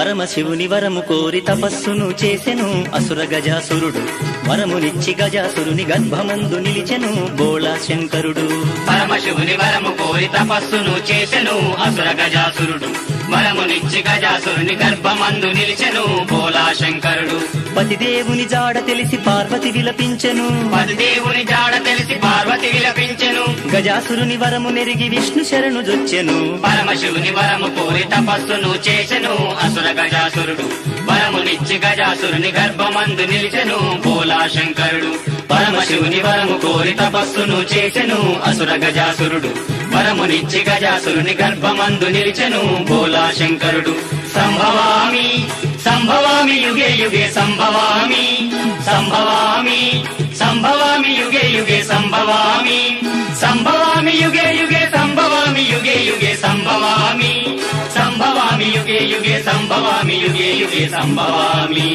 పరమశివుని వరము కోరి తపస్సును చేసెను అసుర గజాసురుడు. వరమునిచ్చి గజాసురుని గర్భమందు నిలిచెను బోళా శంకరుడు. పరమశివుని వరము కోరి తపస్సును చేసెను అసుర గజాసురుడు. వరమునిచ్చి గజాసురుని గర్భమందు నిలిచెను బోళా శంకరుడు. పతిదేవుని జాడ తెలిసి పార్వతి విలపించెను. పతిదేవుని జాడ తెలిసి పార్వతి విలపించెను. గజాసురుని వరము నెరిగి విష్ణు శరణు జొచ్చెను. పరమశివుని వరము కోరి తపస్సును చేసెను అసుర గజాసురుడు. వరమునిచ్చి గజాసురుని గర్భమందు నిలిచెను బోళా శంకరుడు. పరమశివుని వరము కోరి తపస్సును చేసెను అసుర గజాసురుడు. వరమునిచ్చి గజాసురుని గర్భమందు నిలిచెను బోళా శంకరుడు. సంభవామి సంభవామి యుగే యుగే సంభవామి. సంభవామి సంభవామి యుగే యుగే సంభవామి. సంభవామి యుగే యుగే సంభవామి యుగే యుగే సంభవామి. సంభవామి యుగే యుగే సంభవామి యుగే యుగే సంభవామి.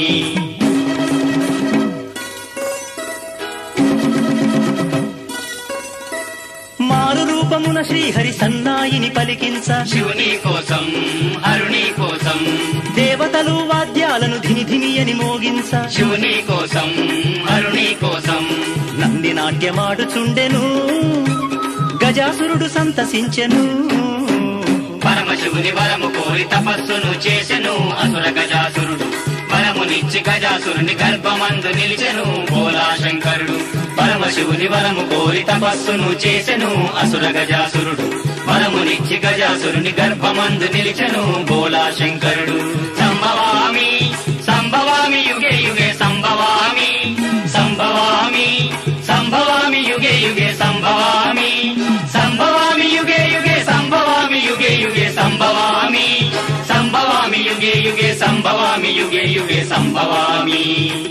మారు రూపమున శ్రీహరి సన్నాయిని పలికించ శివుని కోసం హరుని కోసం. దేవతలు వాద్యాలను ధిని ధిని అని మోగించ శివుని కోసం హరుని కోసం. నంది నాట్యమాడుచుండెను గజాసురుడు సంతసించెను. పరమశివుని వరము కోరి తపస్సును చేసెను అసుర గజాసురుడు. వరమునిచ్చి గజాసురుని గర్భమందు నిలిచెను బోళా శంకరుడు. పరమశివుని వరము కోరి తపస్సును చేసెను అసుర గజాసురుడు. వరమునిచ్చి గజాసురుని గర్భమందు నిలిచెను బోళా శంకరుడు. సంభవామి సంభవామి యుగే యుగే సంభవామి. సంభవామి సంభవామి యుగే యుగే సంభవామి. సంభవామి యుగే యుగే సంభవామి యుగే యుగే సంభవామి. సంభవామి యుగే యుగే సంభవామి యుగే యుగే సంభవామి.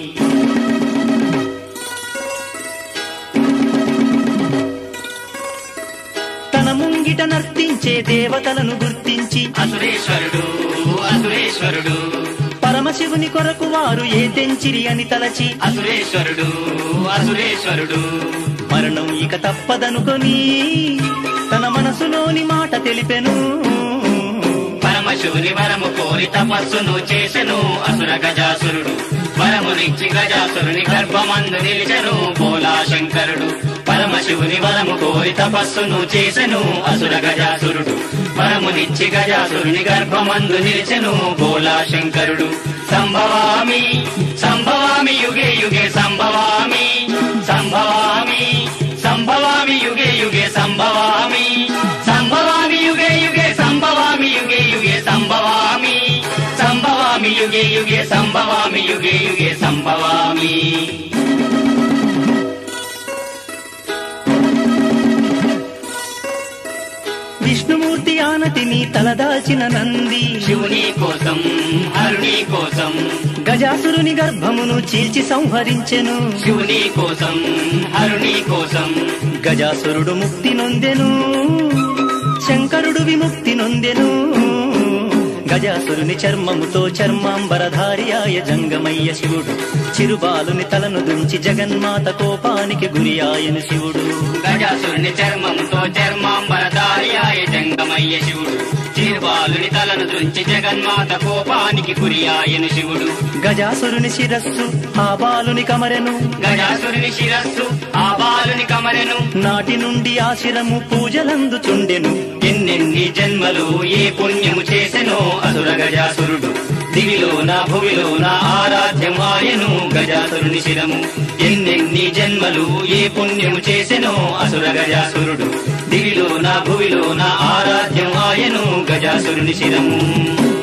తన ముంగిట నర్తించే దేవతలను గుర్తించి అసురేశ్వరుడు అసురేశ్వరుడు. పరమశివుని కొరకు వారు ఏ తెంచిరి అని తలచి అసురేశ్వరుడు అసురేశ్వరుడు. మరణం ఇక తప్పదనుకొని తన మనసులోని మాట తెలిపెను. పరమశివుని వరము కోరి తపస్సును చేసెను అసుర గజాసురుడు. వరమునిచ్చి గజాసురుని గర్భమందు నిలిచెను బోళా శంకరుడు. పరమశివుని వరము కోరి తపస్సును చేసెను అసుర గజాసురుడు. వరమునిచ్చి గజాసురుని గర్భమందు నిలిచెను బోళా శంకరుడు. సంభవామి సంభవామి యుగే యుగే సంభవామి. సంభవామి సంభవామి యుగే యుగే సంభవామి. సంభవామి యుగే యుగే సంభవామి యుగే యుగే సంభవామి. సంభవామి యుగే యుగే సంభవామి యుగే యుగే సంభవామి. విష్ణుమూర్తి ఆనతిని తలదాచిన నంది శివుని కోసం హరుని కోసం. గజాసురుని గర్భమును చీల్చి సంహరించెను. శివుని కోసం హరుని కోసం. గజాసురుడు ముక్తి నొందెను శంకరుడు విముక్తి నొందెను. గజాసురుని చర్మముతో చర్మాంబరధారియాయ జంగమయ్య శివుడు. చిరుబాలుని తలను దుంచి జగన్మాత కోపానికి గురి ఆయను శివుడు. గజాసురుని చర్మముతో చర్మాంబరధారియాయ జంగమయ్య శివుడు. చిరుబాలుని తలను దుంచి జగన్మాత కోపానికి గురి ఆయను శివుడు. గజాసురుని శిరస్సు ఆ బాలుని కమరెను. గజాసురుని శిరస్సు ఆ బాలుని కమరెను. నాటి నుండి ఆ శిరము పూజలందుచుండెను. ఎన్నెన్ని జన్మలు ఏ పుణ్యము చేసెనో అసుర గజాసురుడు. దివిలోన భువిలోన ఆరాధ్యం ఆయను గజాసురుని శిరము. ఎన్నెన్ని జన్మలు ఏ పుణ్యము చేసెనో అసుర గజాసురుడు. దివిలోన భువిలోన ఆరాధ్యం ఆయను గజాసురుని శిరము.